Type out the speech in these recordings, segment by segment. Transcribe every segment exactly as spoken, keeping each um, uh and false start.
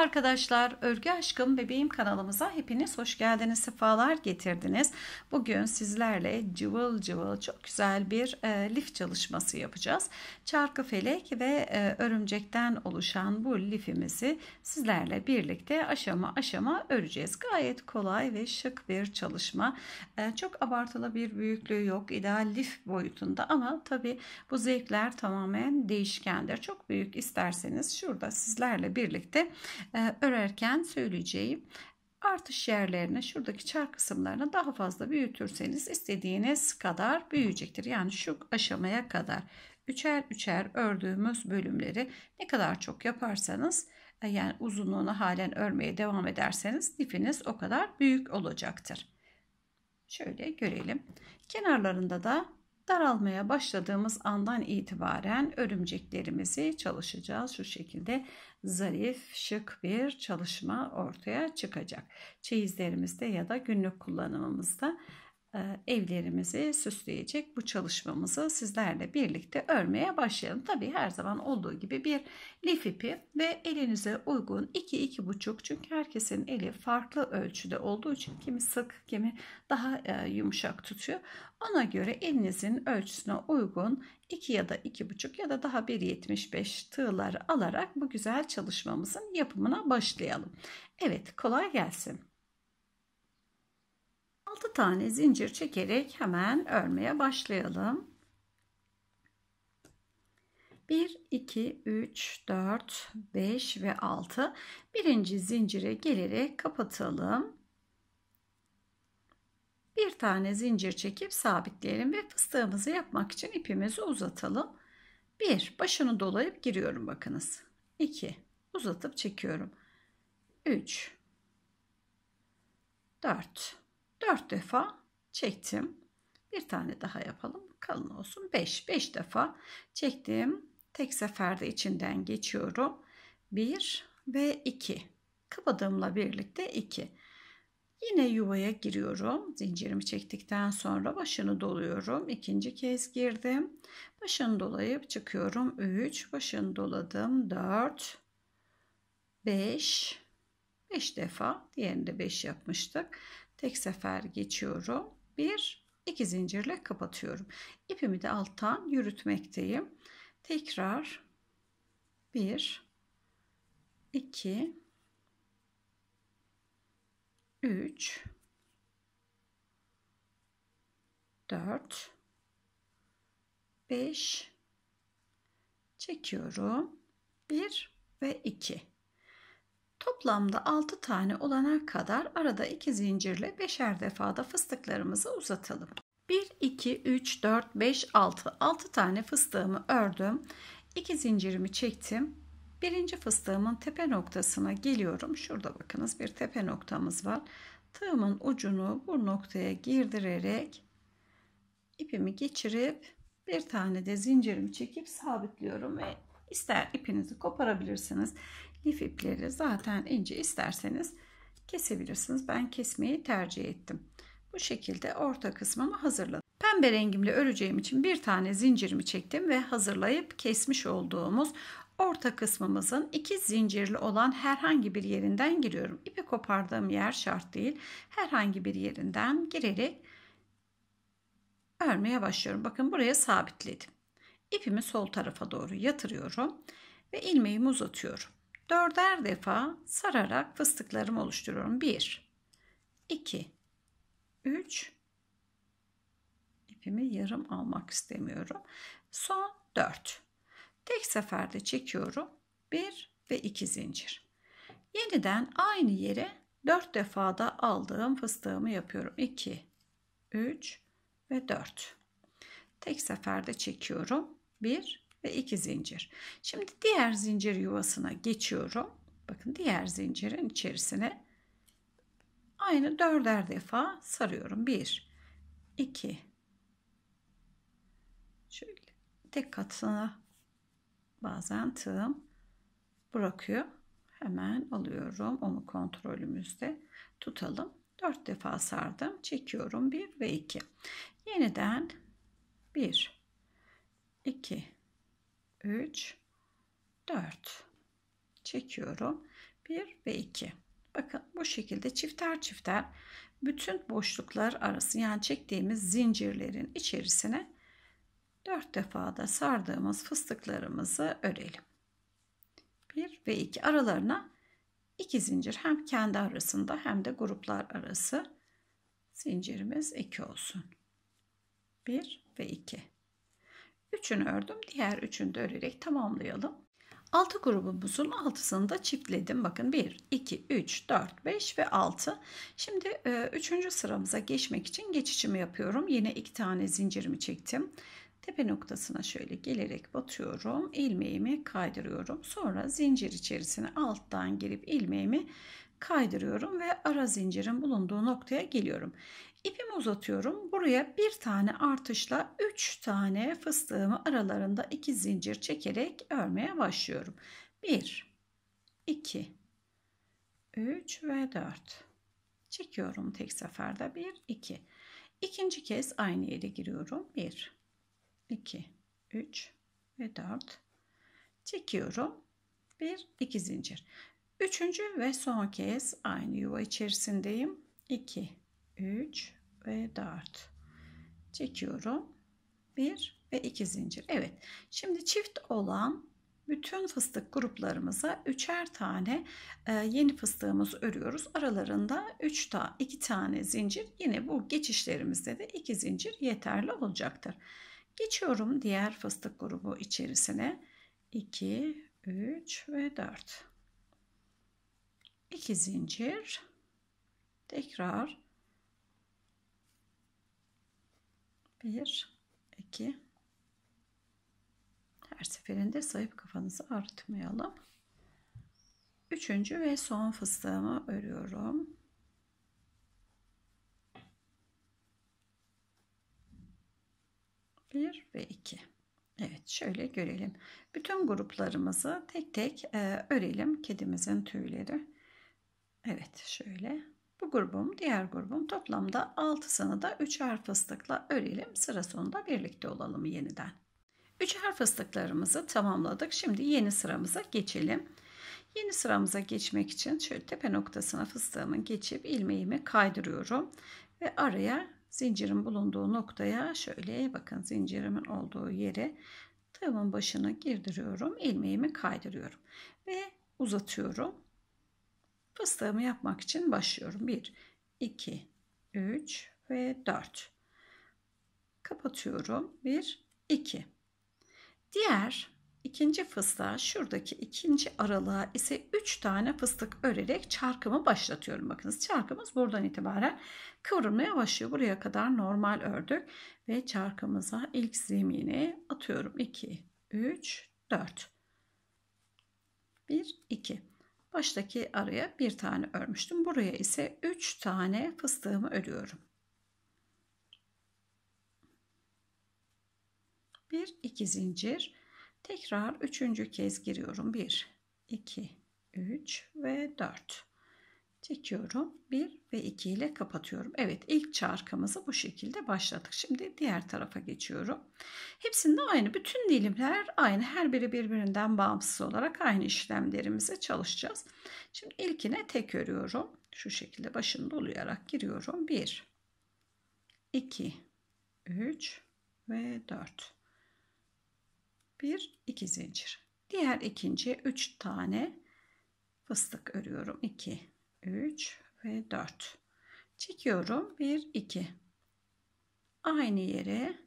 arkadaşlar, Örgü Aşkım Bebeğim kanalımıza hepiniz hoş geldiniz, sefalar getirdiniz. Bugün sizlerle cıvıl cıvıl çok güzel bir e, lif çalışması yapacağız. Çarkıfelek ve e, örümcekten oluşan bu lifimizi sizlerle birlikte aşama aşama öreceğiz. Gayet kolay ve şık bir çalışma. E, çok abartılı bir büyüklüğü yok, ideal lif boyutunda ama tabi bu zevkler tamamen değişkendir. Çok büyük isterseniz şurada sizlerle birlikte e, örerken söyleyeceğim artış yerlerini, şuradaki çark kısımlarını daha fazla büyütürseniz istediğiniz kadar büyüyecektir. Yani şu aşamaya kadar üçer üçer ördüğümüz bölümleri ne kadar çok yaparsanız, yani uzunluğunu halen örmeye devam ederseniz lifiniz o kadar büyük olacaktır. Şöyle görelim. Kenarlarında da daralmaya başladığımız andan itibaren örümceklerimizi çalışacağız. Şu şekilde zarif, şık bir çalışma ortaya çıkacak. Çeyizlerimizde ya da günlük kullanımımızda evlerimizi süsleyecek bu çalışmamızı sizlerle birlikte örmeye başlayalım. Tabii her zaman olduğu gibi bir lif ipi ve elinize uygun iki iki buçuk, çünkü herkesin eli farklı ölçüde olduğu için kimi sık kimi daha yumuşak tutuyor. Ona göre elinizin ölçüsüne uygun iki ya da iki buçuk ya da daha bir yetmiş beş tığları alarak bu güzel çalışmamızın yapımına başlayalım. Evet, kolay gelsin. altı tane zincir çekerek hemen örmeye başlayalım. bir, iki, üç, dört, beş ve altı. Birinci zincire gelerek kapatalım. Bir tane zincir çekip sabitleyelim ve fıstığımızı yapmak için ipimizi uzatalım. bir, başını dolayıp giriyorum bakınız. iki, uzatıp çekiyorum. üç, dört. dört defa çektim. Bir tane daha yapalım. Kalın olsun. beş. beş defa çektim. Tek seferde içinden geçiyorum. bir ve iki. Kapadığımla birlikte iki. Yine yuvaya giriyorum. Zincirimi çektikten sonra başını doluyorum. İkinci kez girdim. Başını dolayıp çıkıyorum. üç. Başını doladım. dört. beş. beş defa. Diğerini de beş yapmıştık. Tek sefer geçiyorum. bir, iki zincirle kapatıyorum. İpimi de alttan yürütmekteyim. Tekrar bir, iki, üç, dört, beş, çekiyorum. bir ve iki. Toplamda altı tane olana kadar arada iki zincirle beşer defada fıstıklarımızı uzatalım. bir, iki, üç, dört, beş, altı. altı tane fıstığımı ördüm. iki zincirimi çektim. Birinci fıstığımın tepe noktasına geliyorum. Şurada bakınız bir tepe noktamız var. Tığımın ucunu bu noktaya girdirerek ipimi geçirip bir tane de zincirimi çekip sabitliyorum ve ister ipinizi koparabilirsiniz. Lif ipleri zaten ince, isterseniz kesebilirsiniz. Ben kesmeyi tercih ettim. Bu şekilde orta kısmımı hazırladım. Pembe rengimle öreceğim için bir tane zincirimi çektim ve hazırlayıp kesmiş olduğumuz orta kısmımızın iki zincirli olan herhangi bir yerinden giriyorum. İpi kopardığım yer şart değil. Herhangi bir yerinden girerek örmeye başlıyorum. Bakın buraya sabitledim. İpimi sol tarafa doğru yatırıyorum ve ilmeğimi uzatıyorum. Dörder defa sararak fıstıklarımı oluşturuyorum. bir, iki, üç. İpimi yarım almak istemiyorum. Son dört. Tek seferde çekiyorum. bir ve iki zincir. Yeniden aynı yere dört defada aldığım fıstığımı yapıyorum. iki, üç ve dört. Tek seferde çekiyorum. bir ve iki zincir. Şimdi diğer zincir yuvasına geçiyorum. Bakın diğer zincirin içerisine aynı dörder defa sarıyorum. bir, iki. Şöyle tek katına bazen tığım bırakıyor. Hemen alıyorum. Onu kontrolümüzde tutalım. dört defa sardım. Çekiyorum. bir ve iki. Yeniden bir, iki, üç, dört. Çekiyorum. bir ve iki. Bakın bu şekilde çifter çifter bütün boşluklar arası, yani çektiğimiz zincirlerin içerisine dört defa da sardığımız fıstıklarımızı örelim. bir ve iki aralarına iki zincir, hem kendi arasında hem de gruplar arası zincirimiz iki olsun. bir ve iki. Üçünü ördüm. Diğer üçünü de örerek tamamlayalım. altı grubumuzun altısını da çiftledim. Bakın bir, iki, üç, dört, beş ve altı. Şimdi üçüncü sıramıza geçmek için geçişimi yapıyorum. Yine iki tane zincirimi çektim. Tepe noktasına şöyle gelerek batıyorum. İlmeğimi kaydırıyorum. Sonra zincir içerisine alttan girip ilmeğimi kaydırıyorum ve ara zincirin bulunduğu noktaya geliyorum. İpimi uzatıyorum. Buraya bir tane artışla üç tane fıstığımı aralarında iki zincir çekerek örmeye başlıyorum. bir, iki, üç ve dört. Çekiyorum tek seferde. bir, iki. İkinci kez aynı yere giriyorum. bir, iki, üç ve dört. Çekiyorum. bir, iki zincir. Üçüncü ve son kez aynı yuva içerisindeyim. iki, üç ve dört. Çekiyorum. bir ve iki zincir. Evet. Şimdi çift olan bütün fıstık gruplarımıza üçer tane yeni fıstığımızı örüyoruz. Aralarında üç tane, iki tane zincir. Yine bu geçişlerimizde de iki zincir yeterli olacaktır. Geçiyorum diğer fıstık grubu içerisine. iki, üç ve dört. iki zincir. Tekrar bir, iki. Her seferinde sayıp kafanızı ağrıtmayalım. Üçüncü ve son fıstığımı örüyorum. bir ve iki. Evet, şöyle görelim. Bütün gruplarımızı tek tek e, örelim. Kedimizin tüyleri. Evet, şöyle. Bu grubum, diğer grubum, toplamda altısını da üçer fıstıkla örelim. Sıra sonunda birlikte olalım yeniden. Üçer fıstıklarımızı tamamladık. Şimdi yeni sıramıza geçelim. Yeni sıramıza geçmek için şöyle tepe noktasına fıstığımı geçip ilmeğimi kaydırıyorum ve araya zincirin bulunduğu noktaya şöyle bakın, zincirimin olduğu yere tığımın başını girdiriyorum, ilmeğimi kaydırıyorum ve uzatıyorum. Fıstığımı yapmak için başlıyorum. bir, iki, üç ve dört. Kapatıyorum. bir, iki. Diğer ikinci fıstığa, şuradaki ikinci aralığa ise üç tane fıstık örerek çarkımı başlatıyorum. Bakınız, çarkımız buradan itibaren kıvrılmaya başlıyor. Buraya kadar normal ördük ve çarkımıza ilk zemini atıyorum. iki, üç, dört. bir, iki. Baştaki araya bir tane örmüştüm. Buraya ise üç tane fıstığımı örüyorum. bir, iki zincir. Tekrar üçüncü kez giriyorum. bir, iki, üç ve dört. Çekiyorum. bir ve iki ile kapatıyorum. Evet, ilk çarkımızı bu şekilde başladık. Şimdi diğer tarafa geçiyorum. Hepsinde aynı. Bütün dilimler aynı. Her biri birbirinden bağımsız olarak aynı işlemlerimizi çalışacağız. Şimdi ilkine tek örüyorum. Şu şekilde başını dolayarak giriyorum. bir, iki, üç ve dört. bir, iki zincir. Diğer ikinciye üç tane fıstık örüyorum. iki, üç ve dört. Çekiyorum. bir, iki. Aynı yere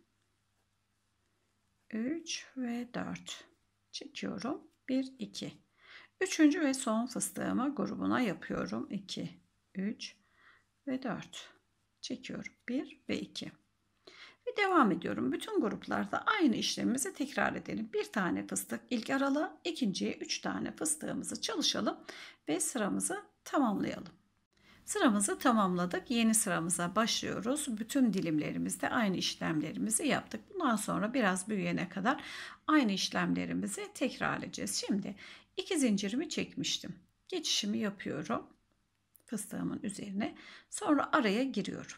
üç ve dört. Çekiyorum. bir, iki. Üçüncü ve son fıstığımı grubuna yapıyorum. iki, üç ve dört. Çekiyorum. bir ve iki. Ve devam ediyorum. Bütün gruplarda aynı işlemimizi tekrar edelim. Bir tane fıstık ilk aralığa, ikinciye üç tane fıstığımızı çalışalım ve sıramızı tamamlayalım. Sıramızı tamamladık. Yeni sıramıza başlıyoruz. Bütün dilimlerimizde aynı işlemlerimizi yaptık. Bundan sonra biraz büyüyene kadar aynı işlemlerimizi tekrar edeceğiz. Şimdi iki zincirimi çekmiştim. Geçişimi yapıyorum fıstığımın üzerine. Sonra araya giriyorum.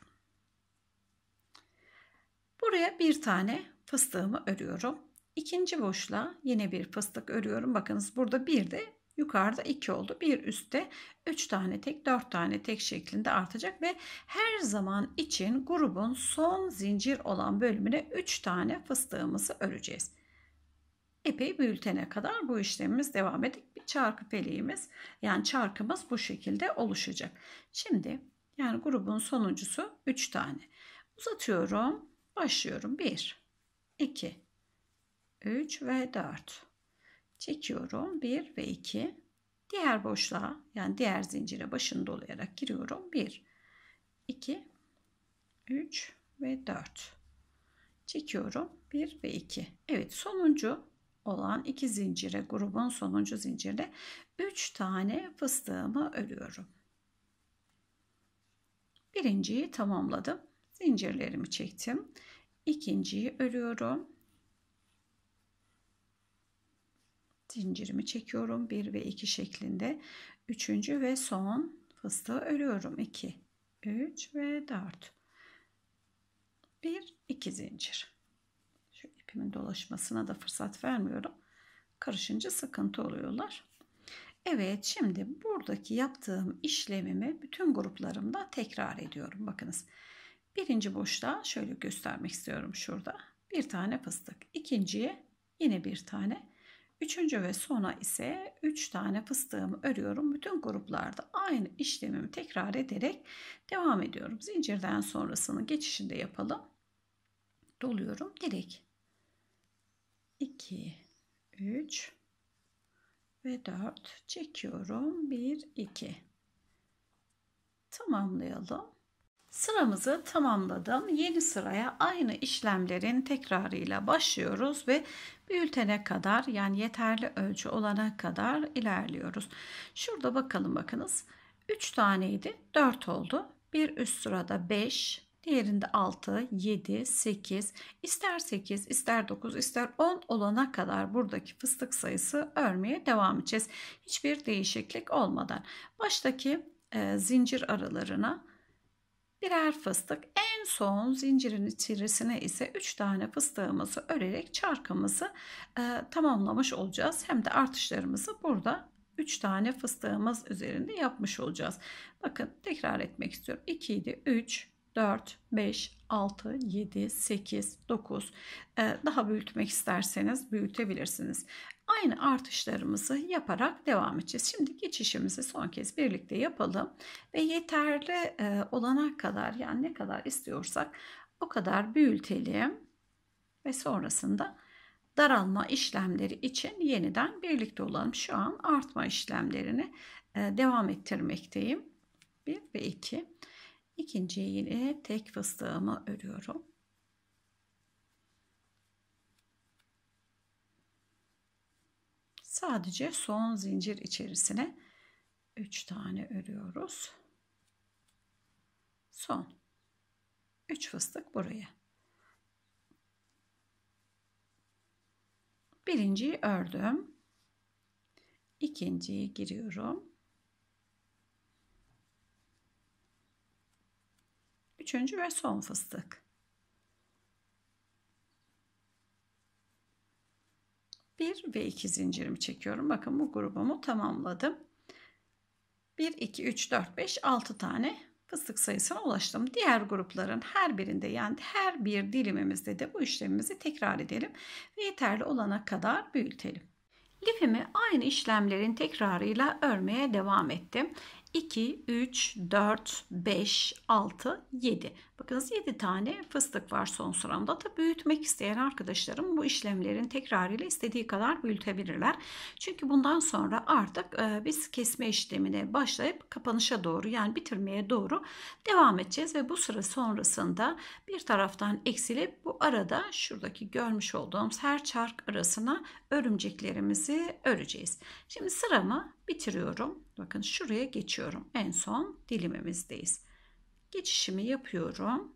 Buraya bir tane fıstığımı örüyorum. İkinci boşluğa yine bir fıstık örüyorum. Bakınız, burada bir de Yukarıda iki oldu. Bir üstte üç tane tek, dört tane tek şeklinde artacak ve her zaman için grubun son zincir olan bölümüne üç tane fıstığımızı öreceğiz. İpi büyütene kadar bu işlemimiz devam edecek. Bir çarkı feleğimiz, yani çarkımız bu şekilde oluşacak. Şimdi yani grubun sonuncusu üç tane. Uzatıyorum. Başlıyorum. bir, iki, üç ve dört. Çekiyorum. bir ve iki. Diğer boşluğa, yani diğer zincire başını dolayarak giriyorum. bir, iki, üç ve dört. Çekiyorum. bir ve iki. Evet, sonuncu olan iki zincire, grubun sonuncu zincirde üç tane fıstığımı örüyorum. Birinciyi tamamladım. Zincirlerimi çektim. İkinciyi örüyorum. Zincirimi çekiyorum. bir ve iki şeklinde. Üçüncü ve son fıstığı örüyorum. iki, üç ve dört. bir, iki zincir. Şu ipimin dolaşmasına da fırsat vermiyorum. Karışınca sıkıntı oluyorlar. Evet, şimdi buradaki yaptığım işlemimi bütün gruplarımda tekrar ediyorum. Bakınız. Birinci boşluğa şöyle göstermek istiyorum şurada. Bir tane fıstık. İkinciye yine bir tane. Üçüncü ve sona ise üç tane fıstığımı örüyorum. Bütün gruplarda aynı işlemimi tekrar ederek devam ediyorum. Zincirden sonrasını geçişinde yapalım. Doluyorum direkt. iki, üç ve dört çekiyorum. bir, iki. Tamamlayalım. Sıramızı tamamladım. Yeni sıraya aynı işlemlerin tekrarıyla başlıyoruz ve büyütene kadar, yani yeterli ölçü olana kadar ilerliyoruz. Şurada bakalım, bakınız. üç taneydi, dört oldu. Bir üst sırada beş, diğerinde altı, yedi, sekiz, ister sekiz, ister dokuz, ister on olana kadar buradaki fıstık sayısı örmeye devam edeceğiz. Hiçbir değişiklik olmadan. Baştaki e, zincir aralarına birer fıstık, en son zincirin içerisine ise üç tane fıstığımızı örerek çarkımızı e, tamamlamış olacağız. Hem de artışlarımızı burada üç tane fıstığımız üzerinde yapmış olacağız. Bakın, tekrar etmek istiyorum. iki idi, üç, dört, beş, altı, yedi, sekiz, dokuz. E, daha büyütmek isterseniz büyütebilirsiniz. Aynı artışlarımızı yaparak devam edeceğiz. Şimdi geçişimizi son kez birlikte yapalım ve yeterli olana kadar, yani ne kadar istiyorsak o kadar büyütelim ve sonrasında daralma işlemleri için yeniden birlikte olalım. Şu an artma işlemlerini devam ettirmekteyim. bir ve iki. İkinciye yine tek fıstığımı örüyorum. Sadece son zincir içerisine üç tane örüyoruz. Son üç fıstık buraya. Birinciyi ördüm. İkinciyi giriyorum. Üçüncü ve son fıstık. bir ve iki zincirimi çekiyorum. Bakın, bu grubumu tamamladım. bir, iki, üç, dört, beş, altı tane fıstık sayısına ulaştım. Diğer grupların her birinde, yani her bir dilimimizde de bu işlemimizi tekrar edelim ve yeterli olana kadar büyütelim. Lifimi aynı işlemlerin tekrarıyla örmeye devam ettim. iki, üç, dört, beş, altı, yedi. Bakınız, yedi tane fıstık var son sıramda. Tabii büyütmek isteyen arkadaşlarım bu işlemlerin tekrarıyla istediği kadar büyütebilirler. Çünkü bundan sonra artık e, biz kesme işlemine başlayıp kapanışa doğru, yani bitirmeye doğru devam edeceğiz ve bu sıra sonrasında bir taraftan eksilip bu arada şuradaki görmüş olduğumuz her çark arasına örümceklerimizi öreceğiz. Şimdi sıramı bitiriyorum. Bakın, şuraya geçiyorum. En son dilimimizdeyiz. Geçişimi yapıyorum.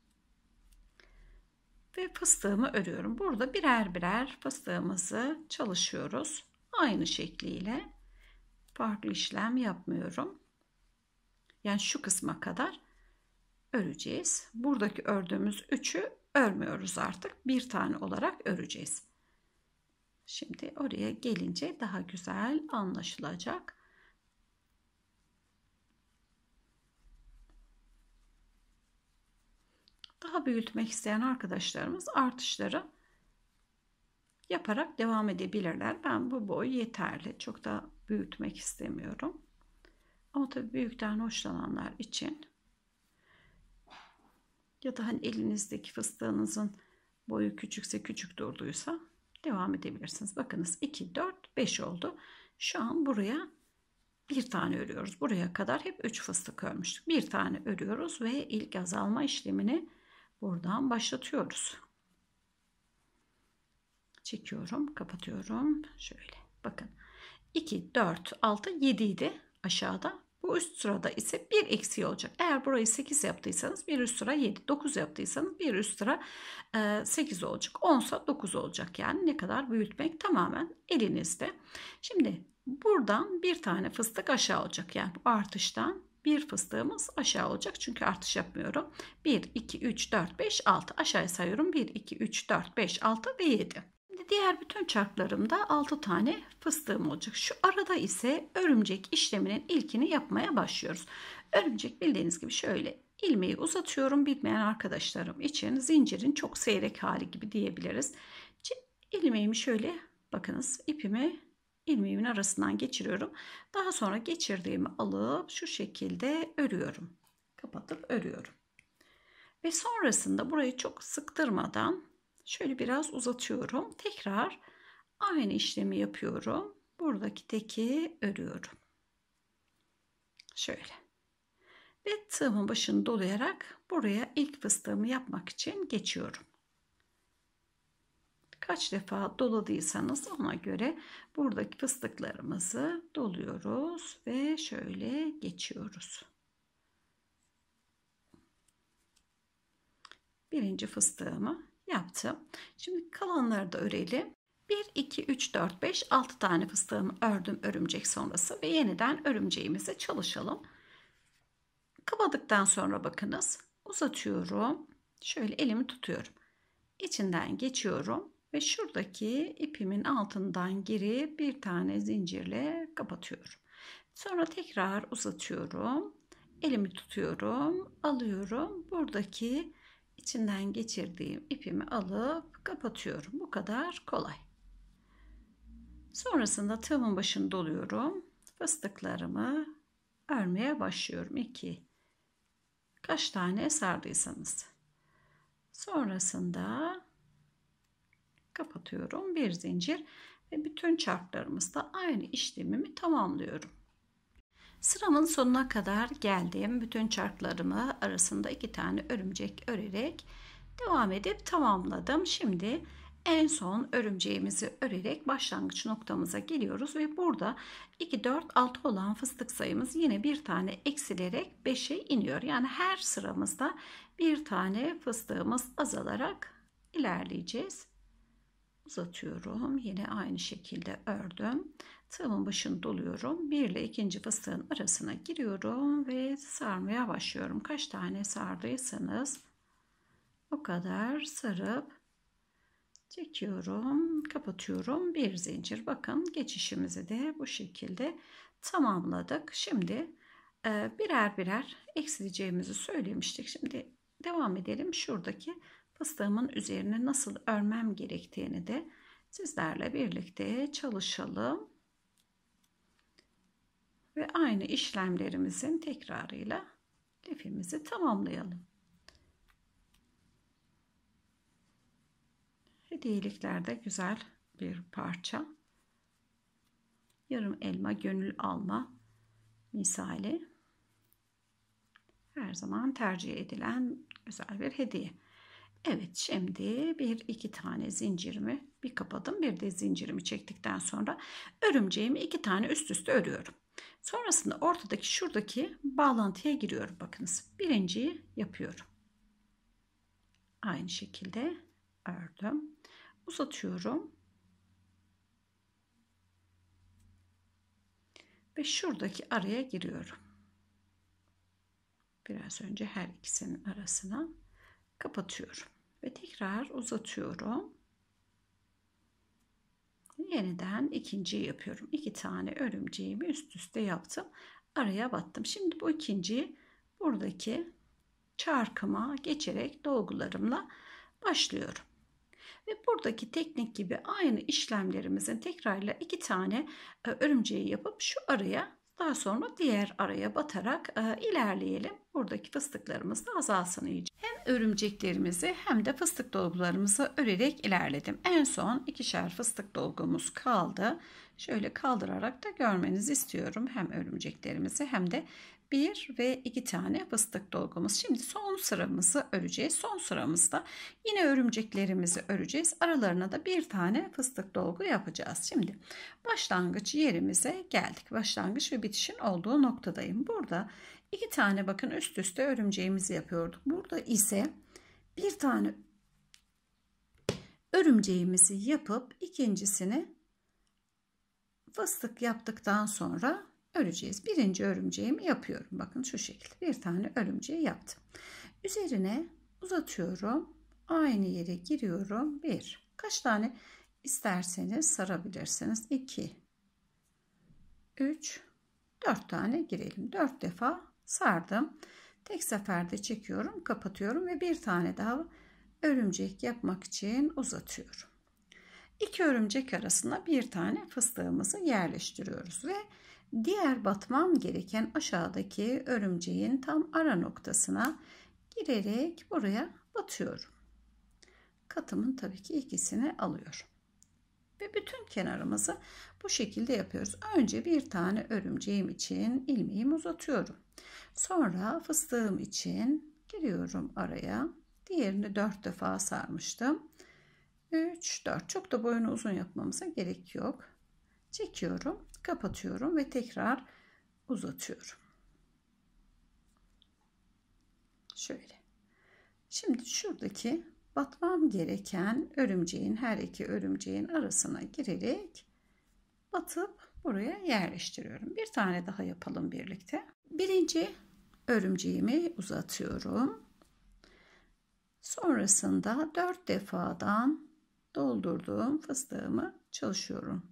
Ve fıstığımı örüyorum. Burada birer birer fıstığımızı çalışıyoruz. Aynı şekliyle farklı işlem yapmıyorum. Yani şu kısma kadar öreceğiz. Buradaki ördüğümüz üçü örmüyoruz artık. Bir tane olarak öreceğiz. Şimdi oraya gelince daha güzel anlaşılacak. Daha büyütmek isteyen arkadaşlarımız artışları yaparak devam edebilirler. Ben bu boy yeterli. Çok da büyütmek istemiyorum. Ama tabii büyükten hoşlananlar için ya da hani elinizdeki fıstığınızın boyu küçükse, küçük durduysa devam edebilirsiniz. Bakınız iki, dört, beş oldu. Şu an buraya bir tane örüyoruz. Buraya kadar hep üç fıstık örmüştük. Bir tane örüyoruz ve ilk azalma işlemini buradan başlatıyoruz. Çekiyorum, kapatıyorum. Şöyle bakın. iki, dört, altı, yedi idi aşağıda. Bu üst sırada ise bir eksiği olacak. Eğer burayı sekiz yaptıysanız bir üst sıra yedi. dokuz yaptıysanız bir üst sıra sekiz olacak. on ise dokuz olacak. Yani ne kadar büyütmek tamamen elinizde. Şimdi buradan bir tane fıstık aşağı olacak. Yani bu artıştan bir fıstığımız aşağı olacak. Çünkü artış yapmıyorum. bir, iki, üç, dört, beş, altı. Aşağıya sayıyorum. bir, iki, üç, dört, beş, altı ve yedi. Diğer bütün çarklarımda altı tane fıstığım olacak. Şu arada ise örümcek işleminin ilkini yapmaya başlıyoruz. Örümcek bildiğiniz gibi şöyle ilmeği uzatıyorum. Bilmeyen arkadaşlarım için zincirin çok seyrek hali gibi diyebiliriz. İlmeğimi şöyle bakınız ipimi ilmeğimin arasından geçiriyorum. Daha sonra geçirdiğimi alıp şu şekilde örüyorum. Kapatıp örüyorum. Ve sonrasında burayı çok sıktırmadan şöyle biraz uzatıyorum. Tekrar aynı işlemi yapıyorum. Buradaki teki örüyorum. Şöyle. Ve tığımın başını dolayarak buraya ilk fıstığımı yapmak için geçiyorum. Kaç defa doladıysanız ona göre buradaki fıstıklarımızı doluyoruz ve şöyle geçiyoruz. Birinci fıstığımı yaptım. Şimdi kalanları da örelim. bir, iki, üç, dört, beş, altı tane fıstığımı ördüm örümcek sonrası ve yeniden örümceğimize çalışalım. Kapadıktan sonra bakınız uzatıyorum. Şöyle elimi tutuyorum. İçinden geçiyorum ve şuradaki ipimin altından girip bir tane zincirle kapatıyorum. Sonra tekrar uzatıyorum. Elimi tutuyorum, alıyorum. Buradaki içinden geçirdiğim ipimi alıp kapatıyorum. Bu kadar kolay. Sonrasında tığımın başını doluyorum. Fıstıklarımı örmeye başlıyorum. iki. Kaç tane sardıysanız. Sonrasında kapatıyorum. Bir zincir ve bütün çarklarımızda aynı işlemimi tamamlıyorum. Sıramın sonuna kadar geldim. Bütün çarklarımı arasında iki tane örümcek örerek devam edip tamamladım. Şimdi en son örümceğimizi örerek başlangıç noktamıza geliyoruz ve burada iki, dört, altı olan fıstık sayımız yine bir tane eksilerek beşe iniyor. Yani her sıramızda bir tane fıstığımız azalarak ilerleyeceğiz. Uzatıyorum. Yine aynı şekilde ördüm. Tığımın başını doluyorum. Bir ile ikinci fıstığın arasına giriyorum ve sarmaya başlıyorum. Kaç tane sardıysanız o kadar sarıp çekiyorum, kapatıyorum. Bir zincir. Bakın geçişimizi de bu şekilde tamamladık. Şimdi birer birer eksileceğimizi söylemiştik. Şimdi devam edelim. Şuradaki fıstığımın üzerine nasıl örmem gerektiğini de sizlerle birlikte çalışalım. Ve aynı işlemlerimizin tekrarıyla lifimizi tamamlayalım. Hediyeliklerde güzel bir parça. Yarım elma gönül alma misali. Her zaman tercih edilen güzel bir hediye. Evet, şimdi bir iki tane zincirimi bir kapadım. Bir de zincirimi çektikten sonra örümceğimi iki tane üst üste örüyorum. Sonrasında ortadaki şuradaki bağlantıya giriyorum. Bakınız birinciyi yapıyorum. Aynı şekilde ördüm. Uzatıyorum. Ve şuradaki araya giriyorum. Biraz önce her ikisinin arasına kapatıyorum. Ve tekrar uzatıyorum. yeniden ikinciyi yapıyorum. İki tane örümceğimi üst üste yaptım. Araya battım. Şimdi bu ikinciyi buradaki çarkıma geçerek dolgularımla başlıyorum. Ve buradaki teknik gibi aynı işlemlerimizin tekrarla iki tane örümceği yapıp şu araya, daha sonra diğer araya batarak ilerleyelim. Buradaki fıstıklarımız da azalsın iyice. Hem örümceklerimizi hem de fıstık dolgularımızı örerek ilerledim. En son ikişer fıstık dolgumuz kaldı. Şöyle kaldırarak da görmenizi istiyorum. Hem örümceklerimizi hem de bir ve iki tane fıstık dolgumuz. Şimdi son sıramızı öreceğiz. Son sıramızda yine örümceklerimizi öreceğiz. Aralarına da bir tane fıstık dolgu yapacağız. Şimdi başlangıç yerimize geldik. Başlangıç ve bitişin olduğu noktadayım. Burada iki tane bakın üst üste örümceğimizi yapıyorduk. Burada ise bir tane örümceğimizi yapıp ikincisini fıstık yaptıktan sonra öreceğiz. Birinci örümceğimi yapıyorum. Bakın şu şekilde bir tane örümceği yaptım. Üzerine uzatıyorum. Aynı yere giriyorum. Bir. Kaç tane isterseniz sarabilirsiniz. İki. Üç. Dört tane girelim. Dört defa sardım. Tek seferde çekiyorum. Kapatıyorum ve bir tane daha örümcek yapmak için uzatıyorum. İki örümcek arasına bir tane fıstığımızı yerleştiriyoruz ve diğer batmam gereken aşağıdaki örümceğin tam ara noktasına girerek buraya batıyorum. Katımın tabii ki ikisini alıyorum. Ve bütün kenarımızı bu şekilde yapıyoruz. Önce bir tane örümceğim için ilmeğimi uzatıyorum. Sonra fıstığım için giriyorum araya. Diğerini dört defa sarmıştım. üç, dört. Çok da boyunu uzun yapmamıza gerek yok. Çekiyorum, kapatıyorum ve tekrar uzatıyorum. Şöyle. Şimdi şuradaki batmam gereken örümceğin, her iki örümceğin arasına girerek batıp buraya yerleştiriyorum. Bir tane daha yapalım birlikte. Birinci örümceğimi uzatıyorum. Sonrasında dört defadan doldurduğum fıstığımı çalışıyorum.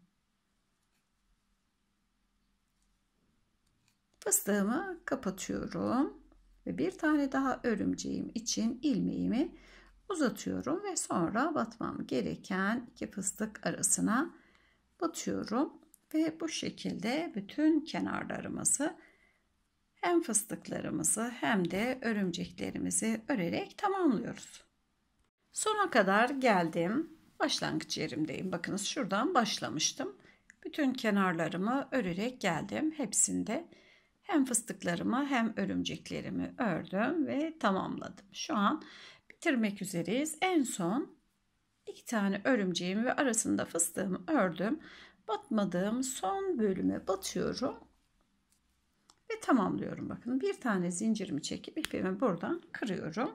Fıstığımı kapatıyorum ve bir tane daha örümceğim için ilmeğimi uzatıyorum ve sonra batmam gereken iki fıstık arasına batıyorum ve bu şekilde bütün kenarlarımızı, hem fıstıklarımızı hem de örümceklerimizi örerek tamamlıyoruz. Sona kadar geldim. Başlangıç yerimdeyim. Bakınız şuradan başlamıştım. Bütün kenarlarımı örerek geldim. Hepsinde hem fıstıklarımı hem örümceklerimi ördüm ve tamamladım. Şu an bitirmek üzereyiz. En son iki tane örümceğimi ve arasında fıstığımı ördüm. Batmadığım son bölüme batıyorum ve tamamlıyorum. Bakın bir tane zincirimi çekip ipimi buradan kırıyorum.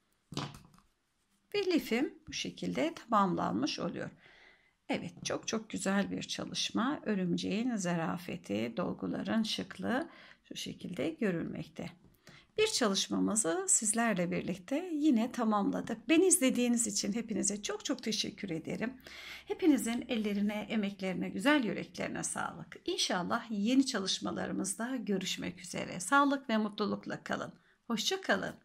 Ve lifim bu şekilde tamamlanmış oluyor. Evet, çok çok güzel bir çalışma. Örümceğin zarafeti, dolguların şıklığı şu şekilde görülmekte. Bir çalışmamızı sizlerle birlikte yine tamamladık. Beni izlediğiniz için hepinize çok çok teşekkür ederim. Hepinizin ellerine, emeklerine, güzel yüreklerine sağlık. İnşallah yeni çalışmalarımızda görüşmek üzere. Sağlık ve mutlulukla kalın. Hoşça kalın.